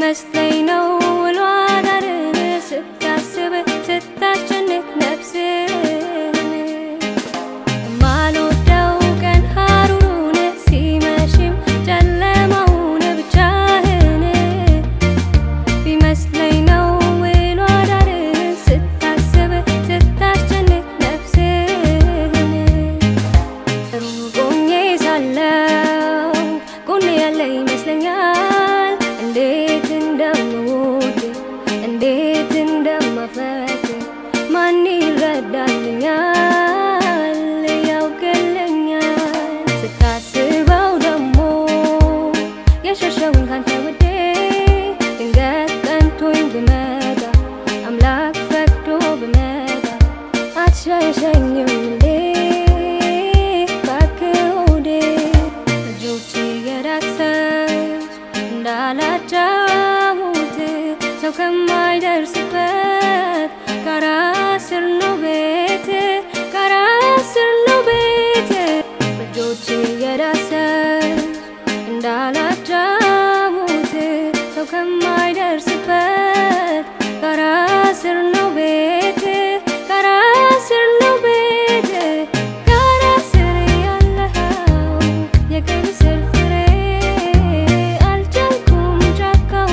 بيمسلي نو الوادر ستاسب ستاشنك نفسي مالو دو كان هارون سيماشم جلمون بجاهن بيمسلي نو الوادر ستاسب ستاشنك نفسي روغوني سالو كوني علي مسلنيال انديت اندمود انديت اندمفات ماني ردالنيال يوكلنيال ستاسبو دمو يششون كان تودي دنگت كنتوين بمدا املاك فكتو بمدا اتشايشن كما يدرسبت كراسر نوبيته كراسر نوبيته بجوتي يدرسل اندالا جاموته كما يدرسبت كراسر نوبيته كراسر نوبيته كراسر يالهاو يكيب سلفري الجنكم جاكو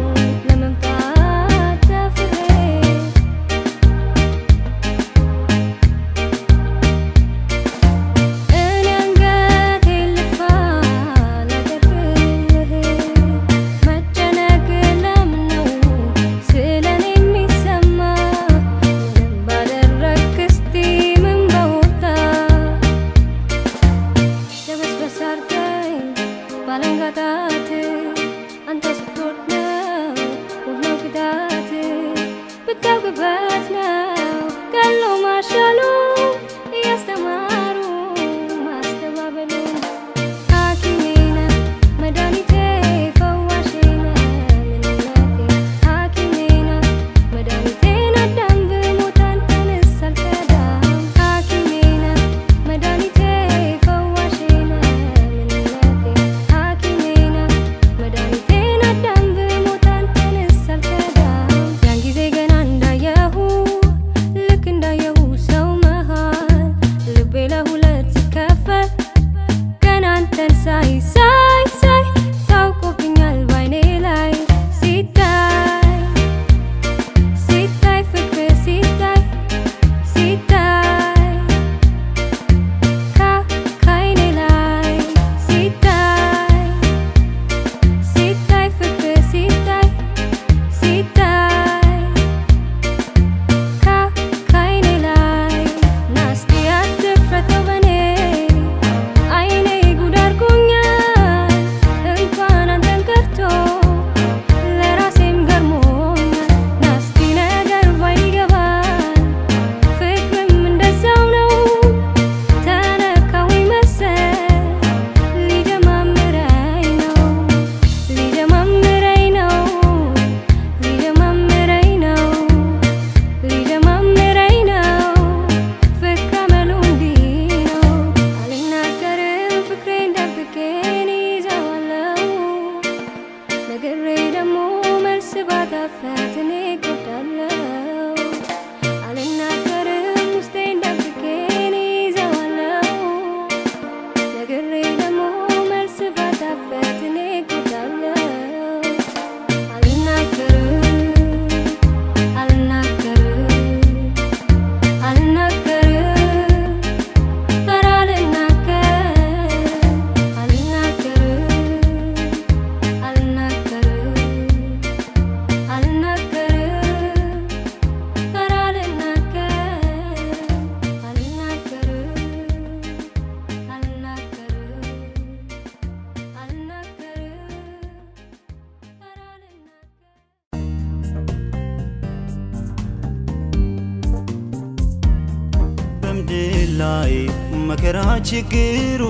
መከራ ችግሩ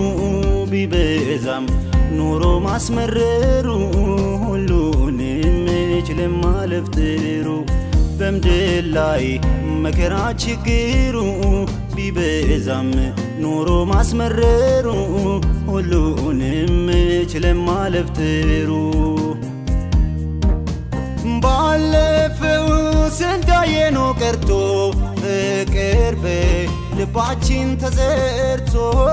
ቢበዛም ኑሮ ማስመረሩ ሁሉንም ይችላል ማለፍ ጥሩ በምድር ላይ መከራ ችግሩ ቢበዛም ኑሮ ማስመረሩ ሁሉንም ይችላል ማለፍ ጥሩ ባለፈው ስንታየኖ ቀርቶ ፍቅር በልባችን ተዘርቶ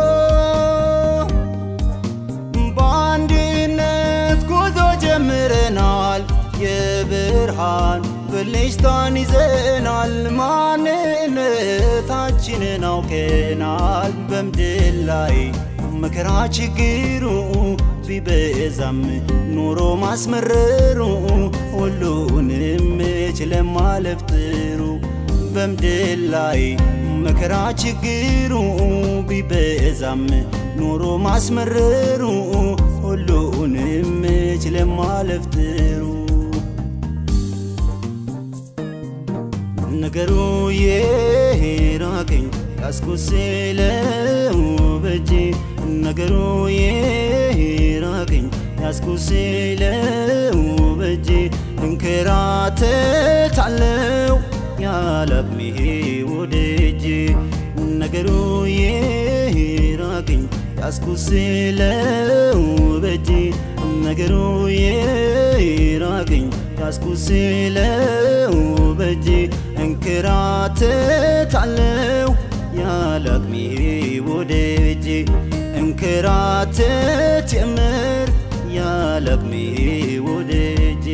በአንድነት ጉዞ ጀምረናል የብርሃን ብልጭታን ይዘናል ማንነታችንን አውቀናል በምድር ላይ መከራ ችግሩ ቢበዛም ኑሮ ማስመረሩ ሁሉንም ችለን ማለፍ ጥሩ በምድር ላይ መከራ ችግሩ ቢበዛም ኑሮ ማስመረሩ ሁሉንም ችለን ማለፍ ጥሩ ነገሩ የራቀኝ ያስኩስለው በጄ ነገሩ የራቀኝ ያስኩስለው በጄ እንከራተታለው ያላቅሜ ወደጄ ነገሩ የራቀኝ ያስኩስለው በጄ ነገሩ የራቀኝ ያስኩስለው በጄ እንከራተታለው ያላቅሜ ወደጄ እንከራተት የምር ያላቅሜ ወደጄ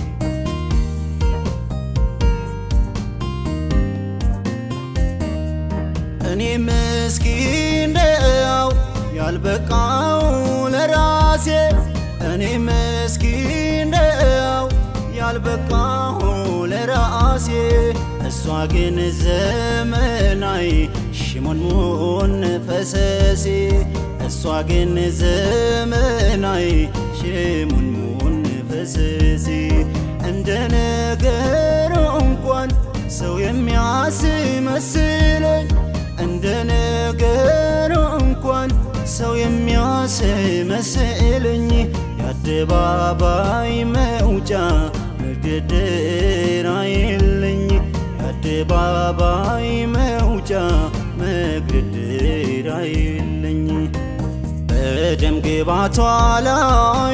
እኔ ምስኪን ነው ያልበቃው ለራሴ እኔ ምስኪን ነው ያልበቃው ለራሴ እሷ ግን ዘመናይ ሽሞንሞን ፈሰሴ እሷ ግን ዘመናይ ሽሞንሞን ፈሰሴ እንደ ነገሩ እንኳን ሰው የሚያስመስለኝ እንደ ነገሩ እንኳን ሰው የሚያስመስለኝ የአደባባይ መውጫ መገደር አይለኝ የአደባባይ መውጫ መገደር አይለኝ በደም ግባቷ ላይ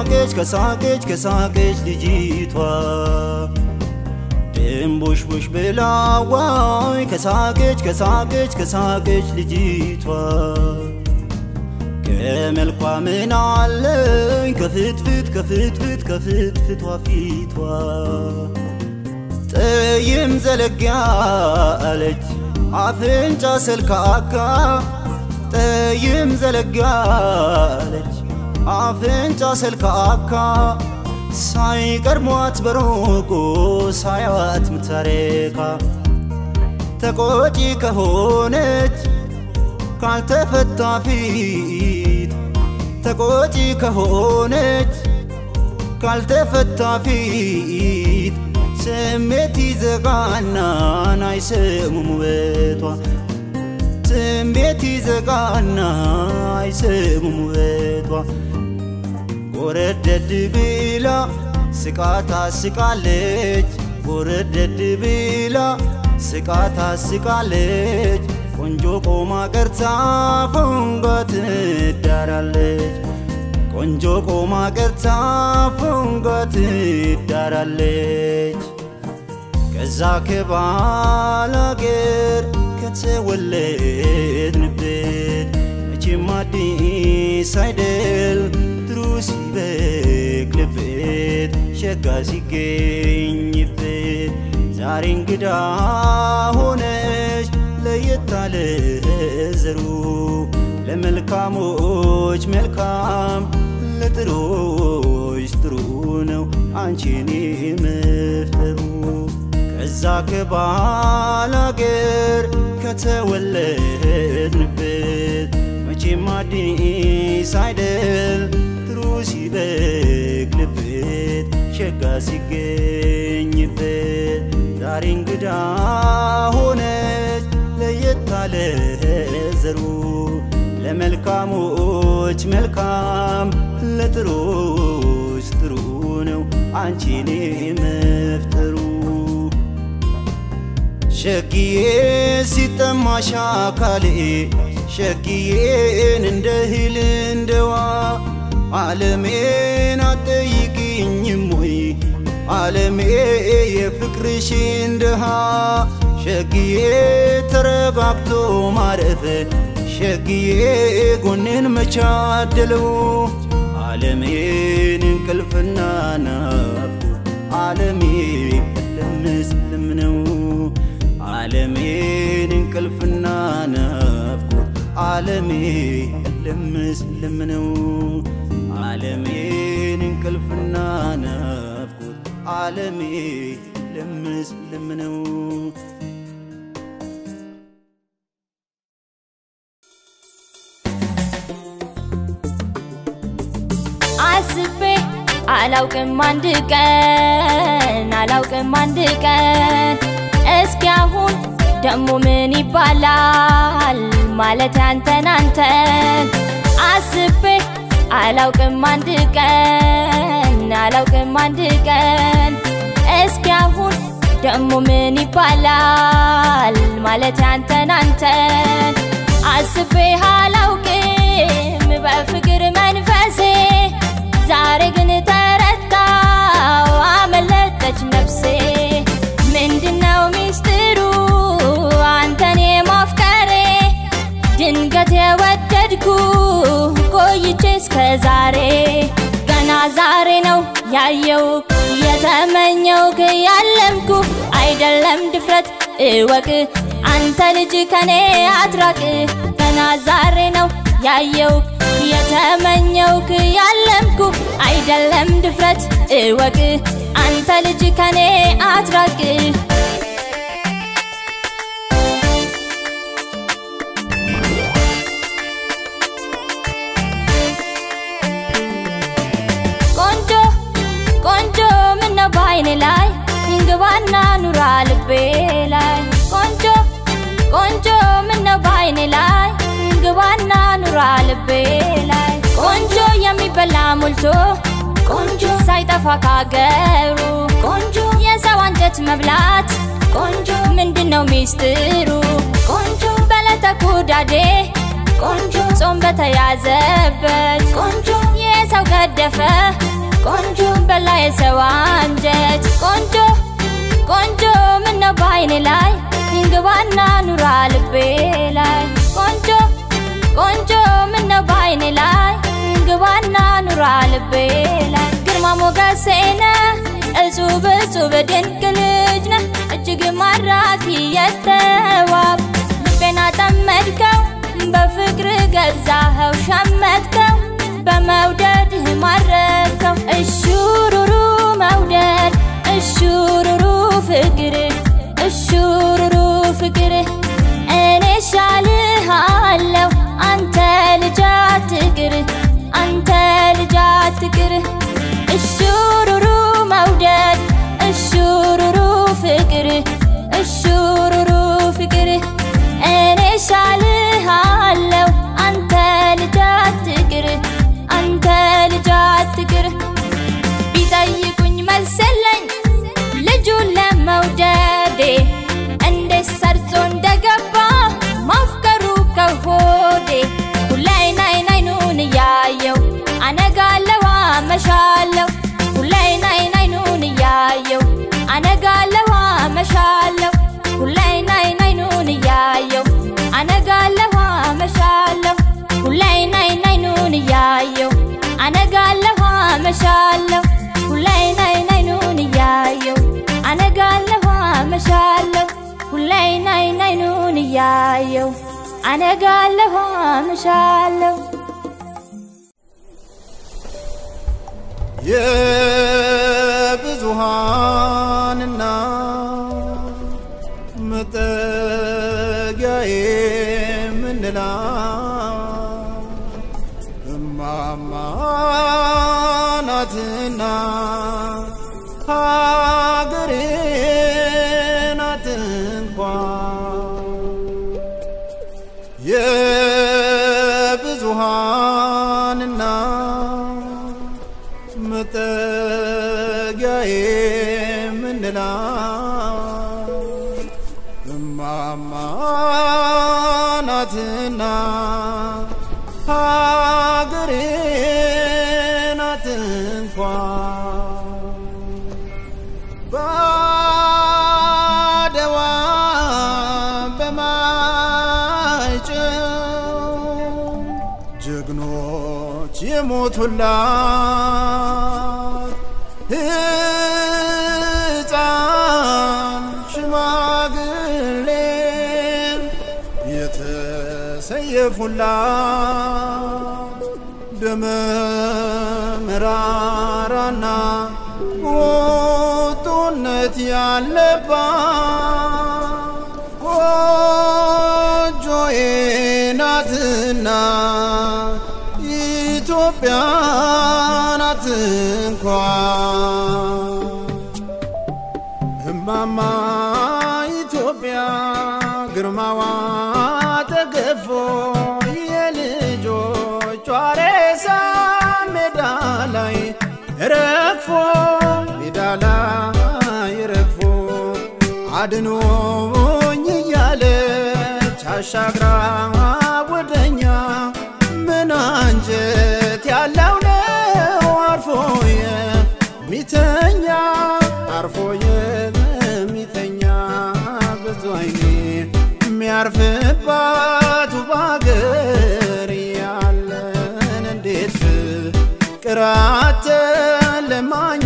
ከሳቀች ልጅቷ ድንቡሽቡሽ ብላዋይ ከሳቀች ልጅቷ ከመልኳ ምን አለኝ ከፍትፍቷ ፊቷ ጠይም ዘለግ ያለች አፍንጫ ሰልካካ ጠይም ዘለግ ያለች አፍንጫ ሰልካካ ሳይቀርሟት በሩቁ ሳያዋት ምታረካ ተቆጪ ከሆነች ካልተፈታ ፊት ተቆጪ ከሆነች ካልተፈታ ፊት ስሜት ይዘጋና አይሰሙም ውበቷ ስሜት ይዘጋና አይሰሙም ውበቷ ጎረደድ ብላ ስቃታ ስቃለች ጎረደድ ብላ ስቃታ ስቃለች ቆንጆ ቆማ ቀርታ ፎንጋት ዳራለች ቆንጆ ቆማ ቀርታ ፎንጋት ዳራለች ከዛ ከባላገር ከተወለድንበት መቼም አዲስ አይደል ድሩስ ይበቅልበት ሸጋ ሲገኝበት ዛሬ እንግዳ ሆነች ለየታለ ዘሩ ለመልካሞች መልካም ለጥሩዎች ጥሩ ነው አንቺን መፍጠሩ ከዛ ከባላገር ከተወለድንበት መቼም አዲስ አይደል ድሩስ ይበቅልበት ሸጋ ሲገኝበት ዛሬ እንግዳ ሆነች ለየታለ ዘሩ ለመልካሞች መልካም ለጥሩዎች ጥሩ ነው አንቺን መፍጠሩ ሸጊዬ ሲጠማሽ አካሌ ሸጊዬን እንደ እህል እንደ ውሃ ዓለሜን አትጠይቂኝም ወይ ዓለሜ የፍቅርሽን ድሃ ሸግዬ ተረጋግቶ ማረፍ ሸግዬ ጎኔን መቻደለው ዓለሜን እንቅልፍና ናፍቆት ዓለሜ ለምስልም ነው ዓለሜን እንቅልፍና ናፍቆት ዓለሜ ለምስልም ነው ዓለሜን እንቅልፍና ናፍቆት ዓለሜ ለምስልም ነው አስቤ አላውቅም አንድ ቀን እስኪ አሁን ደሞ ምን ይባላል ማለት አንተን አስቤ አላውቅም አንድ ቀን እስኪ አሁን ደሞ ምን ይባላል ማለት አንተን አስቤ አላውቅም በፍቅር መንፈሴ ዛሬ ግን ተረታው አመለጠች ነፍሴ ምንድነው ሚስጥሩ አንተን የማፍቀሬ ድንገት የወደድኩ ቆይቼ እስከ ዛሬ ገና ዛሬ ነው ያየው የተመኘው ያለምኩ አይደለም ድፍረት እወቅ አንተ ልጅ ከኔ አትራቅ ገና ዛሬ ነው ያየው የተመኘው ያለምኩ አይደለም ድፍረት እወቅ አንተ ልጅ ከኔ አትራቅ ቆንጆ ምነው ባይኔ ላይ ይንገባና ኑራ ልቤ ላይ ቆንጆ ምነው ባይኔ ላይ ይንገባና ኑራ ልቤ ላይ ቆንጆ የሚበላ ሞልቶ ቆንጆ ሳይጠፋ ካገሩ ቆንጆ የሰው አንጀት መብላት ቆንጆ ምንድነው ሚስጥሩ ቆንጆ በለተኩዳዴ ቆንጆ ጾም በተያዘበት ቆንጆ የሰው ገደፈ ቆንጆ በላ የሰው አንጀት ቆንጆ ምነው ባይኔ ላይ ይንገባና ኑራ ልቤ ላይ ቆንጆ ምነው ባይኔ ላይ ይንገባና ኑራ ልቤ ላይ ግርማ ሞገሴነ እጹብ ድንቅ ልጅ ነህ እጅግ ማራኪ የተዋብ ልቤን አጠመድከው በፍቅር ገዛኸው ሸመትከው በመውደድህ ማረከው እሹሩሩ መውደድ እሹሩሩ ፍቅር እኔ ሻልሃለሁ አንተ ልጅ አትቅር እሹሩሩ መውደድ እሹሩሩ ፍቅር እኔ ሻልሃለሁ አንተ ልጅ አትቅር ቢጠይቁኝ መልስልኝ ልጁን ለመውደዴ እንዴት ሰርጾ እንደገባ ማፍቀሩ ከሆዴ ሁሌን አይኑን እያየው አነጋለሁ አመሻለሁ ሁሌን አይኑን እያየው አነጋለሁ አመሻለሁ ሁሌን አይኑን እያየው አነጋለሁ አመሻለሁ ሁሌን አይኑን እያየው አነጋለሁ አመሻለሁ ሁሌን አይኑን እያየው አነጋለሁ አመሻለሁ ሁሌን አይኑን እያየው አነጋለሁ አመሻለሁ የብዙሃንና መጠጊያዬ ምንላት እማማ ናትና ሀገሬ ናት እንኳን የብዙሃንና መጠጊያዬ ምንላት እማማ ናትና ሀገሬ ናት እንኳን ጀግኖች የሞቱላት ሕፃን ሽማግሌ የተሰየፉላት ደመ መራራና ቁጡነት ያለባት ጎጆዬ ናትና ኢትዮጵያ ናት እንኳን እማማ ኢትዮጵያ ግርማዋ ተገፎ የልጆቿ ሬሳ ሜዳ ላይ ረግፎ አድኖኝ እያለች አሻግራ ወደኛ ምን አንጀት ያለው ነው አርፎ የሚተኛ ብዙ አይኔ የሚያርፍባት ባገር ያለን እንዴት ፍቅራችን ለማኝ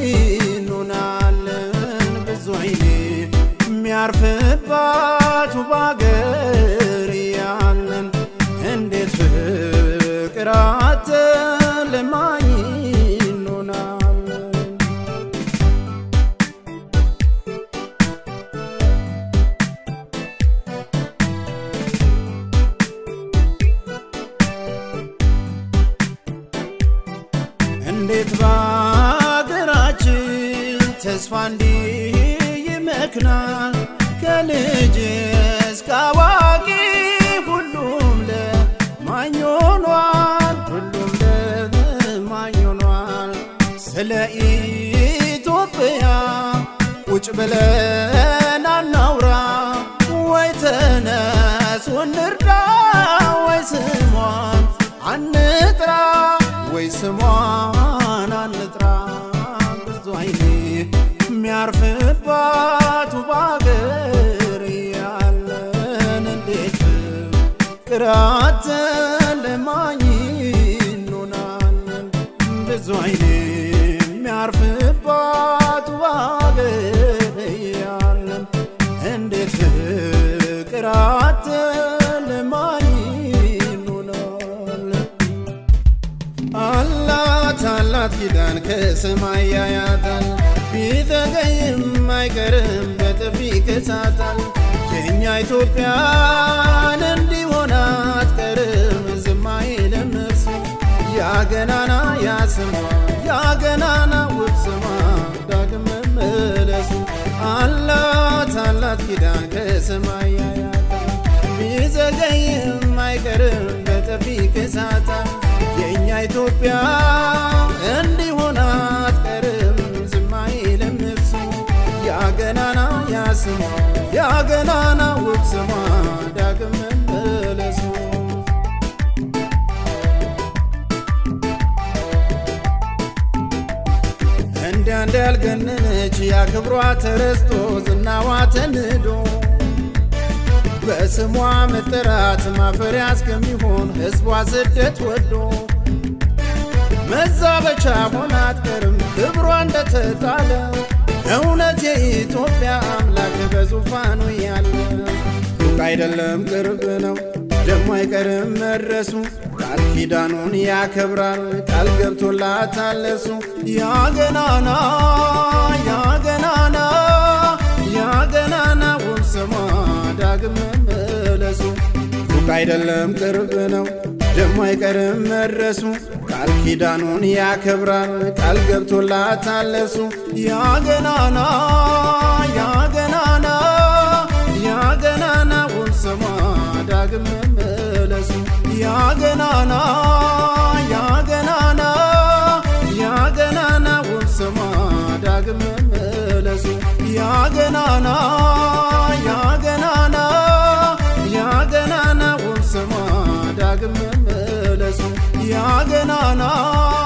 እንሆናለን ብዙ አይኔ የሚያርፍባት ባገር ያለን እንዴት ፍቅራችን ለማኝ እንሆናለን እንዴት ባገራችን ተስፋ ይመክናል ከልጅ እስከ አዋቂ ሁሉም ለማኝ ሆኗል ስለ ኢትዮጵያ ቁጭ ብለን አናውራ ወይ ተነስ እንርዳ ወይ ስሟን አንጥራ ብዙ አይኔ የሚያርፍባት ባገር ያለን እንዴት ፍቅራችን ለማኝ እንሆናለን ብዙ አይኔ የሚያርፍባት ባገር ያለን እንዴት ፍቅራችን ለማኝ እንሆናለን አላት ኪዳን ከሰማይ ያያታል ቢዘገይም አይቀርም በጥፊ ከሳታል የኛ ኢትዮጵያን እንዲሆን አትቀርም ዝም አይልም እርሱ ያገናና ውብ ስሟ ዳግም መመለሱ አላት ኪዳን ከሰማይ ያያታል ቢዘገይም አይቀርም በጥፊ ከሳታል የኛ ኢትዮጵያ እንዲሆን አትቀርም ዝም አይልም እርሱ ያገናና ውብ ስሟ ዳግም መመለሱ እንዳልገነነች ያክብሯ ተረስቶ ዝናዋ ተንዶ በስሟ መጠራት ማፈሪያ እስከሚሆን ሕዝቧ ስደት ወዶ መዛበቻ ሆና አትቀርም ክብሯ እንደተጣለ እውነት የኢትዮጵያ አምላክ በዙፋኑ ያለ ሩቅ አይደለም ቅርብ ነው ደሞ አይቀርም መድረሱ ቃል ኪዳኑን ያከብራል ቃል ገብቶላታል እሱ ያገናና ውብ ስሟ ዳግም መመለሱ ሩቅ አይደለም ቅርብ ነው ደሞ አይቀርም መድረሱ ቃል ኪዳኑን ያከብራል ቃል ገብቶላታል እሱ ያገናና ውብ ስሟ ዳግም መመለሱ ያገናና ውብ ስሟ ዳግም መመለሱ ያገናና ውብ ስሟ ዳግም መመለሱ ያገናና